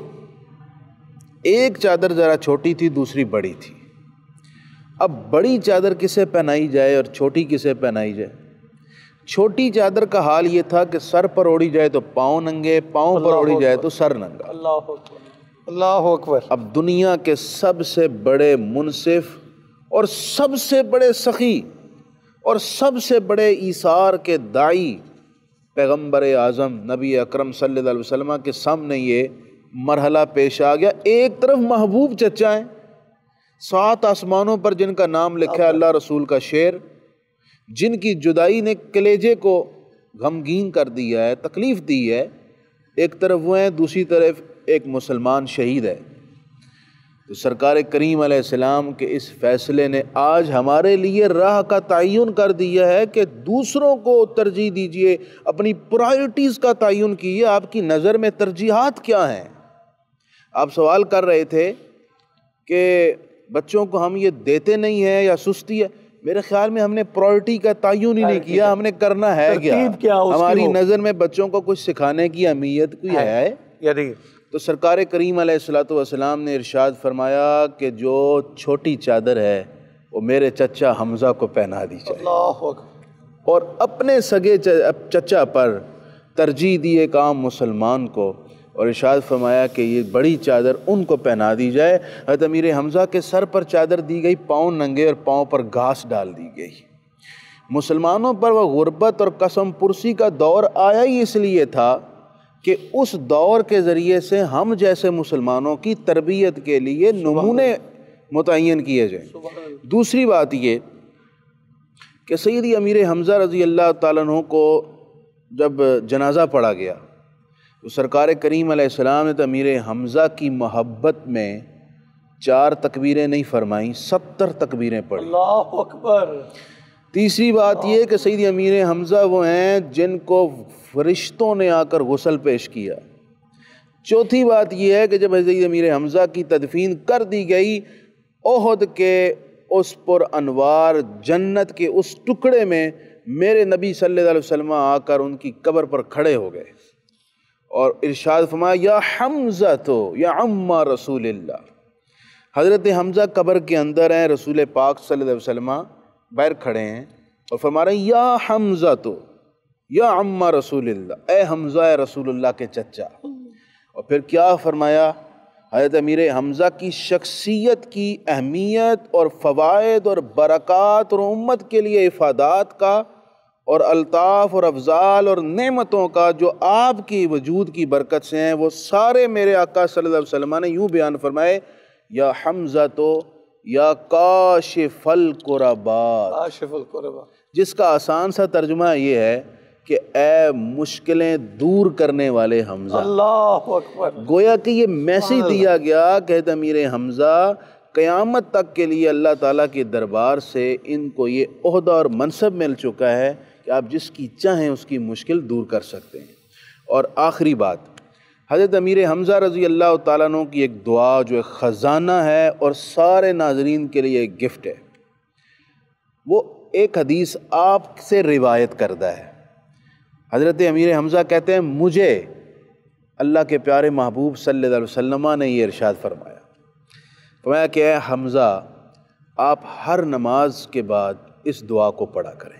ایک چادر ذرا چھوٹی تھی، دوسری بڑی تھی. اب بڑی چادر کسے پہنائی جائے اور چھوٹی کسے پہنائی جائے؟ چھوٹی چادر کا حال یہ تھا کہ سر پر اوڑی جائے تو پاؤں ننگے، پاؤں پر اوڑی جائے تو سر ننگا. اللہ اکبر، اللہ اکبر. اب دنیا کے سب سے بڑے منصف اور سب سے بڑے سخی اور سب سے بڑے ایثار کے داعی پیغمبر اعظم نبی اکرم صلی اللہ علیہ وسلم کے سامنے یہ مرحلہ پیش آ گیا. ایک طرف محبوب چچا ہیں، سات آسمانوں پر جن کا نام لکھا ہے اللہ رسول کا شعر، جن کی جدائی نے کلیجے کو غمگین کر دیا ہے، تکلیف دی ہے. ایک طرف وہ ہیں، دوسری طرف ایک مسلمان شہید ہے. تو سرکار کریم علیہ السلام کے اس فیصلے نے آج ہمارے لیے راہ کا تعین کر دیا ہے کہ دوسروں کو ترجیح دیجئے، اپنی پرائرٹیز کا تعین کیجئے. آپ کی نظر میں ترجیحات کیا ہیں؟ آپ سوال کر رہے تھے کہ بچوں کو ہم یہ دیتے نہیں ہیں یا سستی ہے. میرے خیال میں ہم نے پرائرٹی کا تعین ہی نہیں کیا. ہم نے کرنا ہے کیا؟ ہماری نظر میں بچوں کو کچھ سکھانے کی اہمیت کوئی ہے یا نہیں؟ تو سرکار کریم علیہ الصلوۃ والسلام نے ارشاد فرمایا کہ جو چھوٹی چادر ہے وہ میرے چچا حمزہ کو پہنا دی جائے. اللہ اکبر. اور اپنے سگے چچا پر ترجیح دی ایک عام مسلمان کو، اور ارشاد فرمایا کہ یہ بڑی چادر ان کو پہنا دی جائے. حضرت امیر حمزہ کے سر پر چادر دی گئی، پاؤں ننگے اور پاؤں پر گھاس ڈال دی گئی. مسلمانوں پر وہ غربت اور قسم پرسی کا دور آیا ہی اس لیے تھا کہ اس دور کے ذریعے سے ہم جیسے مسلمانوں کی تربیت کے لیے نمونے متعین کیے جائیں. دوسری بات یہ کہ سیدی امیر حمزہ رضی اللہ تعالیٰ عنہ کو جب جنازہ پڑھا گیا تو سرکار کریم علیہ السلام نے تو امیر حمزہ کی محبت میں چار تکبیریں نہیں فرمائیں، ستر تکبیریں پڑھی. اللہ اکبر. تیسری بات یہ کہ سیدی امیر حمزہ وہ ہیں جن کو فرشتوں نے آ کر غسل پیش کیا. چوتھی بات یہ ہے کہ جب حضرت امیر حمزہ کی تدفین کر دی گئی، احد کے اس پر انوار جنت کے اس ٹکڑے میں میرے نبی صلی اللہ علیہ وسلم آ کر ان کی قبر پر کھڑے ہو گئے اور ارشاد فرمایا یا حمزہ تو یا عمّا رسول اللہ. حضرت حمزہ قبر کے اندر ہیں، رسول پاک صلی اللہ علیہ وسلم باہر کھڑے ہیں اور فرما رہے ہیں یا حمزہ تو یا عمّا رسول اللہ، اے حمزہ اے رسول اللہ کے چچا. اور پھر کیا فرمایا؟ حضرت امیر حمزہ کی شخصیت کی اہمیت اور فوائد اور برکات اور امت کے لیے افادات کا اور الطاف اور افضال اور نعمتوں کا جو آپ کی وجود کی برکت سے ہیں، وہ سارے میرے آقا صلی اللہ علیہ وسلم نے یوں بیان فرمائے یا حمزہ تو یا کاشف الکربات. کاشف الکربات، جس کا آسان سا ترجمہ یہ ہے کہ اے مشکلیں دور کرنے والے حمزہ. اللہ اکبر. گویا کہ یہ میسیج دیا گیا کہ امیر حمزہ قیامت تک کے لیے اللہ تعالیٰ کے دربار سے ان کو یہ عہدہ اور منصب مل چکا ہے کہ آپ جس کی چاہیں اس کی مشکل دور کر سکتے ہیں. اور آخری بات، حضرت امیر حمزہ رضی اللہ تعالیٰ عنہ کی ایک دعا جو ایک خزانہ ہے اور سارے ناظرین کے لیے ایک گفٹ ہے. وہ ایک حدیث آپ سے روایت کردہ ہے. حضرت امیر حمزہ کہتے ہیں مجھے اللہ کے پیارے محبوب صلی اللہ علیہ وسلم نے یہ ارشاد فرمایا، فرمایا کہ اے حمزہ آپ ہر نماز کے بعد اس دعا کو پڑھا کریں۔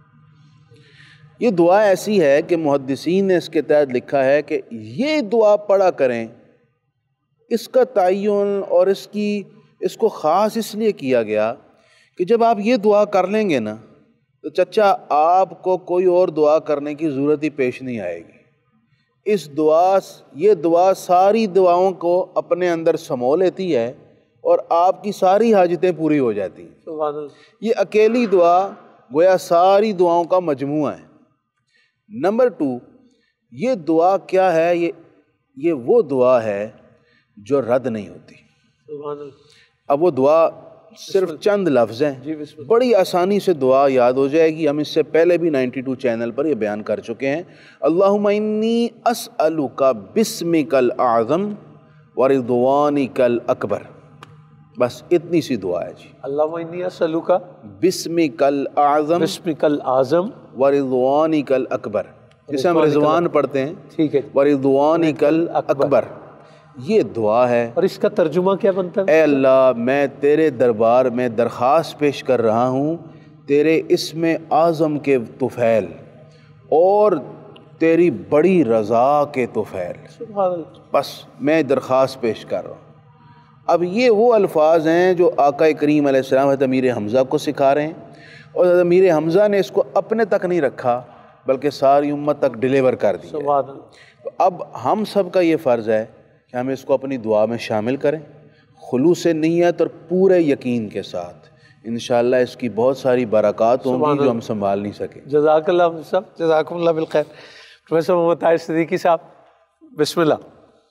یہ دعا ایسی ہے کہ محدثین نے اس کے تحت لکھا ہے کہ یہ دعا پڑھا کریں، اس کا تعین اور اس کی اس کو خاص اس لیے کیا گیا کہ جب آپ یہ دعا کر لیں گے نا تو چچا آپ کو کوئی اور دعا کرنے کی ضرورت ہی پیش نہیں آئے گی۔ اس دعا یہ دعا ساری دعاؤں کو اپنے اندر سمو لیتی ہے اور آپ کی ساری حاجتیں پوری ہو جاتی ہیں۔ سبحان اللہ۔ یہ اکیلی دعا گویا ساری دعاؤں کا مجموعہ ہے۔ نمبر ٹو، یہ دعا کیا ہے؟ یہ یہ وہ دعا ہے جو رد نہیں ہوتی۔ سبحان اللہ۔ اب وہ دعا صرف چند لفظ ہیں، بڑی آسانی سے دعا یاد ہو جائے گی۔ ہم اس سے پہلے بھی نائنٹی ٹو چینل پر یہ بیان کر چکے ہیں۔ اللہم انی اسألک بسمک الاعظم ورضوانک الاکبر، بس اتنی سی دعا ہے جی۔ اللہم انی اسألک بسمک الاعظم بسمک الاعظم ورضوانک الاکبر، جسے ہم رضوان پڑھتے ہیں، ٹھیک ہے، ورضوانک الاکبر، یہ دعا ہے۔ اور اس کا ترجمہ کیا بنتا ہے؟ اے اللہ میں تیرے دربار میں درخواست پیش کر رہا ہوں تیرے اسم اعظم کے طفیل اور تیری بڑی رضا کے طفیل، سبحان اللہ۔ بس میں درخواست پیش کر رہا ہوں۔ اب یہ وہ الفاظ ہیں جو آقا کریم علیہ السلام حضرت امیر حمزہ کو سکھا رہے ہیں، اور حضرت امیر حمزہ نے اس کو اپنے تک نہیں رکھا بلکہ ساری امت تک ڈیلیور کر دیا۔ سبحان اللہ۔ تو اب ہم سب کا یہ فرض ہے کہ ہم اس کو اپنی دعا میں شامل کریں، خلوص نیت اور پورے یقین کے ساتھ۔ انشاءاللہ اس کی بہت ساری برکات ہوں گی جو ہم سنبھال نہیں سکیں۔ جزاک اللہ صاحب، جزاکم اللہ بالخیر۔ پروفیسر محمد طاہر صدیقی صاحب، بسم اللہ۔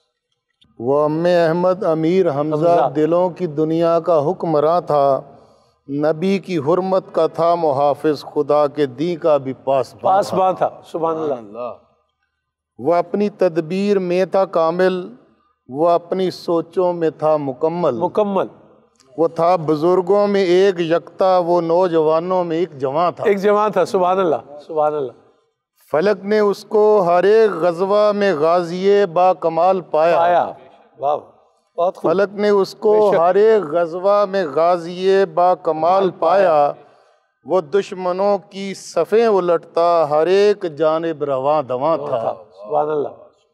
وہ ام احمد امیر حمزہ دلوں کی دنیا کا حکمراں تھا، نبی کی حرمت کا تھا محافظ، خدا کے دین کا بھی پاسباں پاسباں تھا۔ سبحان اللہ۔ وہ اپنی تدبیر میں تھا کامل، وہ اپنی سوچوں میں تھا مکمل مکمل وہ تھا بزرگوں میں ایک یکتا، وہ نوجوانوں میں ایک جواں تھا، ایک جواں تھا۔ سبحان اللہ، سبحان اللہ۔ فلک نے اس کو ہر ایک غزوہ میں غازی با کمال پایا آیا، واہ، بہت خوب۔ فلک نے اس کو ہر ایک غزوہ میں غازی با کمال پایا، وہ دشمنوں کی صفیں الٹتا، ہر ایک جانب رواں دواں تھا۔ سبحان اللہ۔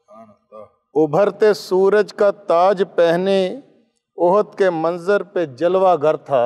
ابھرتے سورج کا تاج پہنے، احد کے منظر پہ جلوہ گر تھا،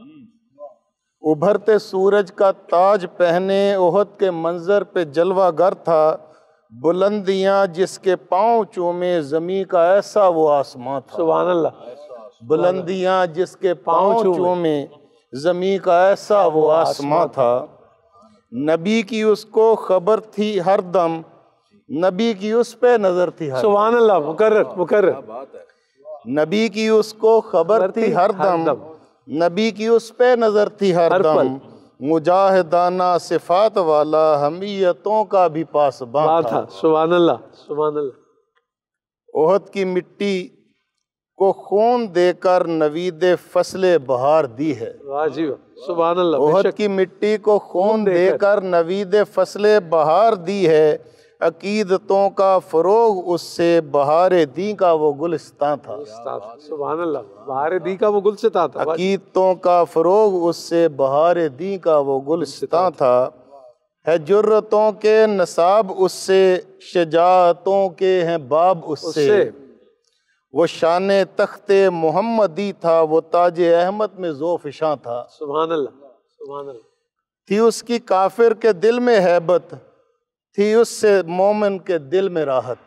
ابھرتے سورج کا تاج پہنے، احد کے منظر پہ جلوہ گر تھا، بلندیاں جس کے پاؤں چومے، زمیں کا ایسا وہ آسماں تھا۔ سبحان اللہ۔ بلندیاں جس کے پاؤں چومے، زمیں کا ایسا وہ آسماں تھا، نبی کی اس کو خبر تھی ہر دم، نبی کی اس پہ نظر تھی ہر سبحان اللہ، مکرر مکرر۔ نبی کی اس کو خبر تھی ہر دم، نبی کی اس پہ نظر تھی ہر دم، مجاہدانہ صفات والا، حمیتوں کا بھی پاسباں تھا۔ سبحان اللہ، سبحان اللہ۔ احد کی مٹی کو خون دے کر نوید فصل بہار دی ہے، واہ جی واہ، سبحان اللہ۔ احد کی مٹی کو خون دے کر نوید فصل بہار دی ہے، عقیدتوں کا فروغ اس سے بہار دین کا وہ گلستان تھا۔ سبحان اللہ، بہار دین کا وہ گلستان تھا۔ عقیدتوں کا فروغ اس سے بہار دین کا وہ گلستان تھا، ہے جرتوں کے نصاب اس سے، شجاعتوں کے ہیں باب اس سے، وہ شان تخت محمدی تھا، وہ تاج احمد میں ذوفشاں تھا۔ سبحان اللہ، سبحان اللہ۔ تھی اس کی کافر کے دل میں ہیبت، تھی اس سے مومن کے دل میں راحت،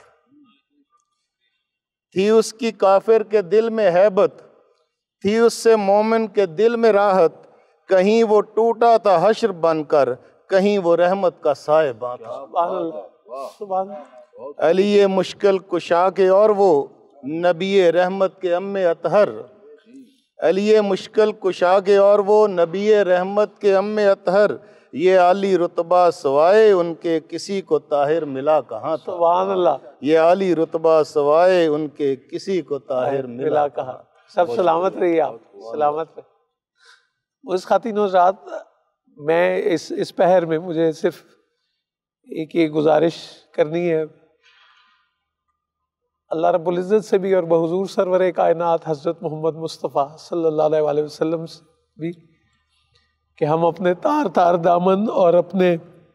تھی اس کی کافر کے دل میں ہیبت، تھی اس سے مومن کے دل میں راحت، کہیں وہ ٹوٹا تھا حشر بن کر، کہیں وہ رحمت کا صاحباں تھا۔ سبحان اللہ، سبحان اللہ۔ علی مشکل کشا کے اور وہ نبی رحمت کے ام اطہر، علی مشکل کشا کے اور وہ نبی رحمت کے ام اطہر، یہ عالی رتبہ سوائے ان کے کسی کو طاہر ملا کہاں تھا۔ سبحان اللہ۔ یہ عالی رتبہ سوائے ان کے کسی کو طاہر ملا کہاں۔ سب سلامت رہیے آپ، سلامت رہیے۔ اس خاتین حضرات، میں اس اس پہر میں مجھے صرف ایک یہ گزارش کرنی ہے اللہ رب العزت سے بھی اور بحضور سرور کائنات حضرت محمد مصطفیٰ صلی اللہ علیہ وآلہ وسلم سے بھی کہ ہم اپنے تار تار دامن اور اپنے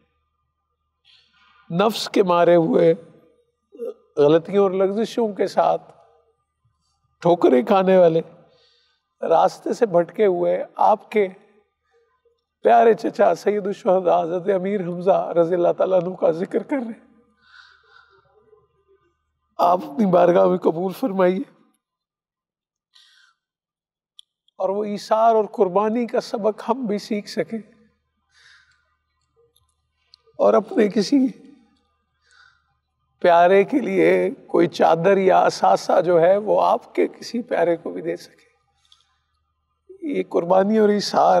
نفس کے مارے ہوئے غلطیوں اور لغزشوں کے ساتھ ٹھوکریں کھانے والے راستے سے بھٹکے ہوئے آپ کے پیارے چچا سید الشہداء حضرت امیر حمزہ رضی اللہ تعالیٰ عنہ کا ذکر کر رہے ہیں، آپ اپنی بارگاہ میں قبول فرمائیے اور وہ ایثار اور قربانی کا سبق ہم بھی سیکھ سکیں اور اپنے کسی پیارے کے لیے کوئی چادر یا اثاثہ جو ہے وہ آپ کے کسی پیارے کو بھی دے سکے۔ یہ قربانی اور ایثار،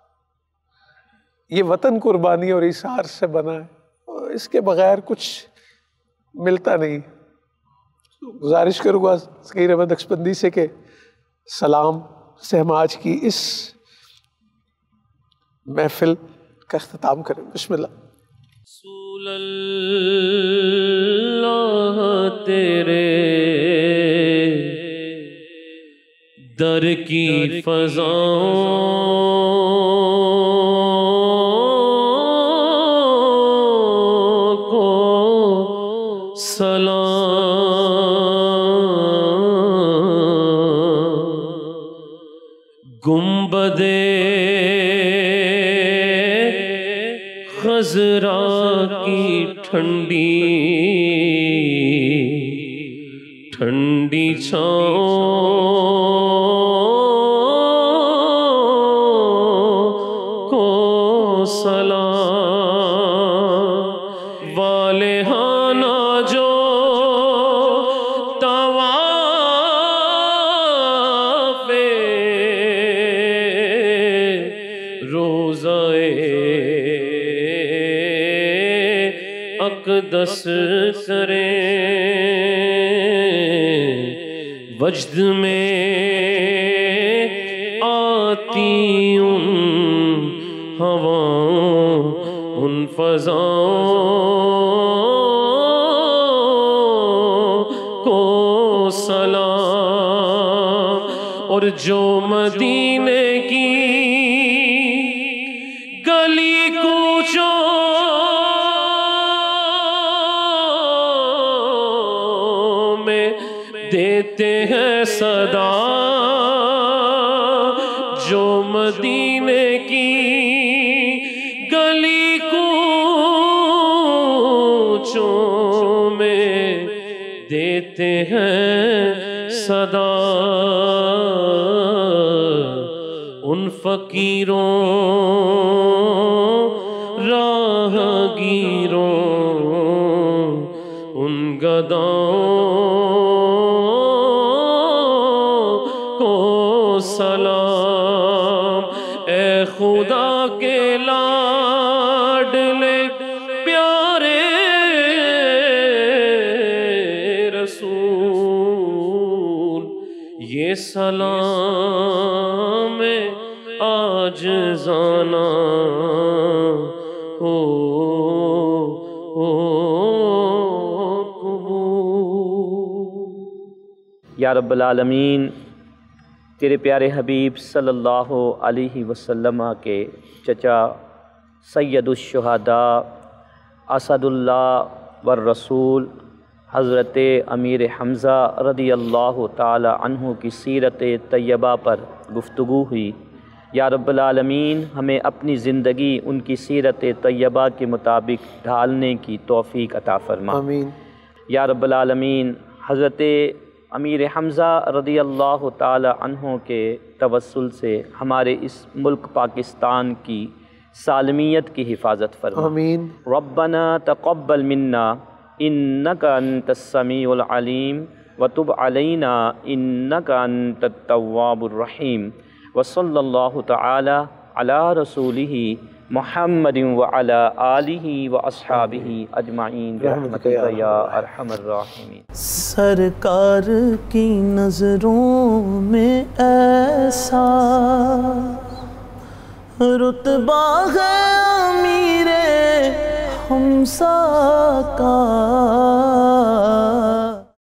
یہ وطن قربانی اور ایثار سے بنا ہے اور اس کے بغیر کچھ ملتا نہیں۔ گزارش کروں گا ذکیر احمد نقشبندی سے کہ سلام سے ہم آج کی اس محفل کا اختتام کریں۔ بسم اللہ۔ رسول اللہ تیرے در کی فضاؤں کو سلام، گنبدے خضرا کی ٹھنڈی ٹھنڈی چھاؤں کو سلام، والہانہ جو طواف روزہ اقدس کریں، وجد میں آتی ان ہواؤں ان فضاؤں کو سلام، اور جو مدینے کی گلی کوچوں دیتے ہیں صدا، جو مدینے کی گلی کوچوں میں دیتے ہیں صدا، ان فقیروں راہ گیروں ان گداؤں سلام، اے خدا کے لاڈلے پیارے رسول، یہ سلام عاجزانہ ہو قبول۔ یا رب العالمین، تیرے پیارے حبیب صلی اللہ علیہ وسلم کے چچا سید الشہداء اسد اللہ والرسول حضرت امیر حمزہ رضی اللہ تعالی عنہ کی سیرت طیبہ پر گفتگو ہوئی۔ یا رب العالمین، ہمیں اپنی زندگی ان کی سیرت طیبہ کے مطابق ڈھالنے کی توفیق عطا فرما۔ آمین۔ یا رب العالمین، حضرت امیر حمزہ رضی اللہ تعالی عنہ کے توسل سے ہمارے اس ملک پاکستان کی سالمیت کی حفاظت فرما۔ آمین۔ ربنا تقبل منا انک انت السمیع العلیم وتب علینا انک انت التواب الرحیم، وصلی اللہ تعالی علی رسولہ محمد وعلی آلہ واصحابہ اجمعین برحمتک یا ارحم الراحمین۔ سرکار کی نظروں میں ایسا رتبہ ہے امیر حمزہ کا،